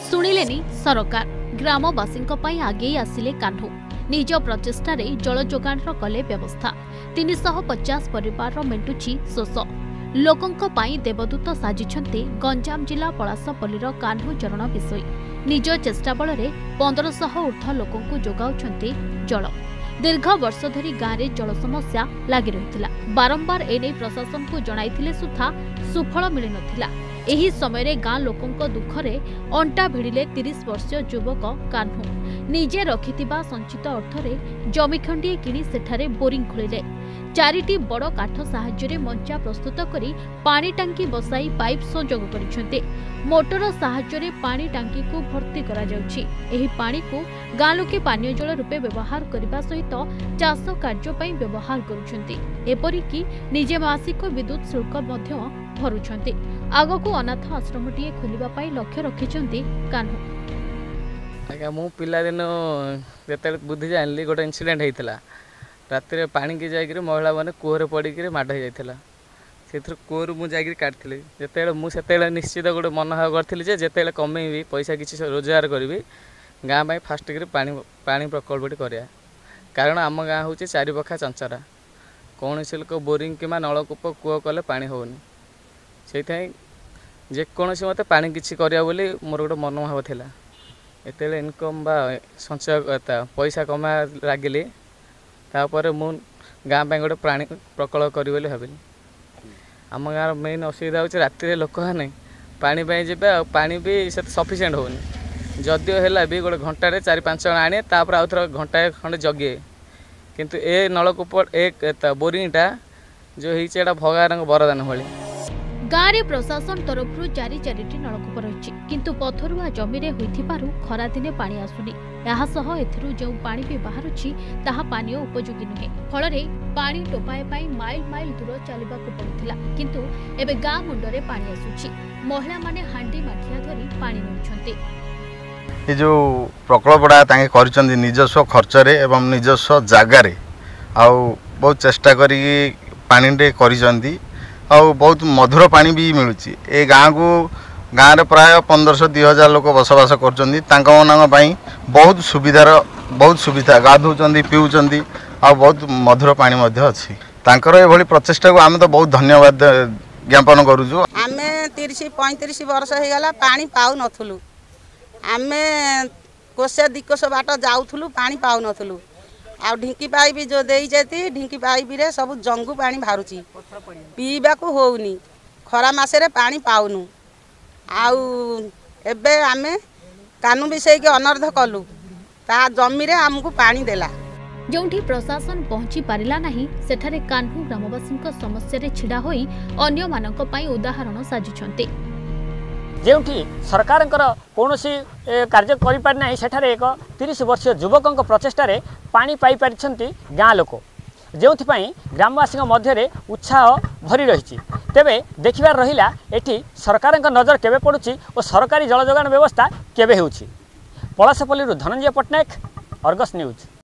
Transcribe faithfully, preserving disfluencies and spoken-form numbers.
शुणिलेनी सरकार ग्रामवासी आगे आसिले कान्हू निज प्रचेष्टार जल जोगाण कले व्यवस्था तीन सौ पचास परिवार मेंटुची शोष लोकंक पाई देवदूत साजिछन्ते गंजाम जिला पलासपल्लीर कान्हू चरण विषय निज चेष्टा बल पंद्रह सौ ऊर्ध्व लोकंकु जोगाउछन्ते जल दीर्घ वर्ष धरी गाँव में जल समस्या लगी रही बारंबार एने प्रशासन को जणाइथिले सुधा सुफल मिल नथिला। एही समय गाँ लोकंक दुखरे अंटा भिड़िले तीस वर्षीय युवक कान्हू निजे रखिथिबा संचित अर्थरे जमी खंडिए किणी सेठारे बोरिंग खोलिले चारिटी बड़ काठ साहाय्य मंचा प्रस्तुत करी पानी टांकी बसाई पाइप संजोग करिसेंते मोटर साहाय्य पानी टांकी को भर्ती करा जाउछि। एही पानी को गाँ लोके पानीय जल रूपे व्यवहार करने सहित चाष कार्य पई व्यवहार करुछंती एपरिकी निजे मासिक विद्युत शुल्क मध्य भरुछंती। आगको अनाथ आश्रमटीए खोलिबा पई लक्ष्य रखिछंती कान्हू। आज्ञा मु पिला दिन जेते बुद्धि जानली गोटे इन्सिडेंट होता रात पानी की जाकर महिला मैंने कूहरे पड़ी माड़ हो जाता से कूहर मुझे काटती जिते मुझे निश्चित गोटे मनोभाव करी जिते कमेबी पैसा किसी रोजगार करी गाँ में फास्ट पानी पानी प्रकल्पटी करा कारण आम गाँ हूँ चारिपखा चंचरा कौन से लोक बोरिंग कि नलकूप कूह कले पा होनी से जेकोसी मत पा कि बोली मोर गोटे मनोभाव था एत इनकम बा संचय पैसा कमा लगिली तापर मु गाँ गोटे प्राणी प्रकल्प करी बोली भाविली आम गाँव मेन असुविधा होची राति लोक मैंने पानी जाए पानी भी सफिसीयंट होनी जदियो है भी गोटे घंटे चार पाँच जन आने तापर आउ थ घंटा खंडे जगे किंतु ए नलकूप एक बोरिंगटा जो है भगवान वरदान भाई गाँव में प्रशासन तरफ चारि चारिटी नलकूप रही किंतु पथरुआ जमी खरा दिने पानी आसुनी यासह एथिरु जो पानी भी बाहरुछि ताहा पानी उपयोगी नुहे फल पानी टोपाए पाई माइल माइल दूर चलवाक पड़ुथिला किंतु एबे गाँ मुंडरे पानी आसुछि महिला माने हांडी माठिया धरी पानी नउछन्ते। ये जो प्रकल्पटा तांके करिसंदी निजस्व खर्चरे एवं निजस्व जागारे आउ बहुत चेष्टा करी पानी टे करिसंदी आउ बहुत मधुर पानी भी मिलूँ ए गाँ को गाँव में प्राय पंद्रह सौ दुई हजार लोक बसवास कर बहुत सुविधार बहुत सुविधा गाधुंट पीऊँच आ बहुत मधुर पानी अच्छी ये प्रचेषा को आम तो बहुत धन्यवाद ज्ञापन करुचु। आम तीस पैंतीस वर्ष हो गला पानी पाऊ नथुलु आम कोसे दिकोश बाट जाऊलु पानी पाऊ नथुलु आ ढिंकी पाइप जो दे जाती ढिंकी पाइप रे सब जंगू पानी बाहरुची पीवा को होउनी खरा मासरे पानी पाउनु आउ एबे आमे कानू विषय के अनर्थ कलु ता जमी रे हमको पानी देला जोंठी प्रशासन पहुंची पारिला नाही सेठारे कान्हू ग्रामवासी समस्या रे छिड़ा होई अन्य मानक पई उदाहरण साजिछन्ते जेउठी सरकार कौन कार्य करें सेठारे एक तीस वर्षीय युवकों प्रचेषार पानी पाई पारिछन्ति गाँ लोक जो ग्रामवासी मध्य उत्साह भरी रही तेबे देखिबार रहिला एठी सरकार नजर केबे पड़ुछि और सरकारी जल जोगाण व्यवस्था केबे होउछि। Palaspalli Dhananjay Pattanaik, Argus news.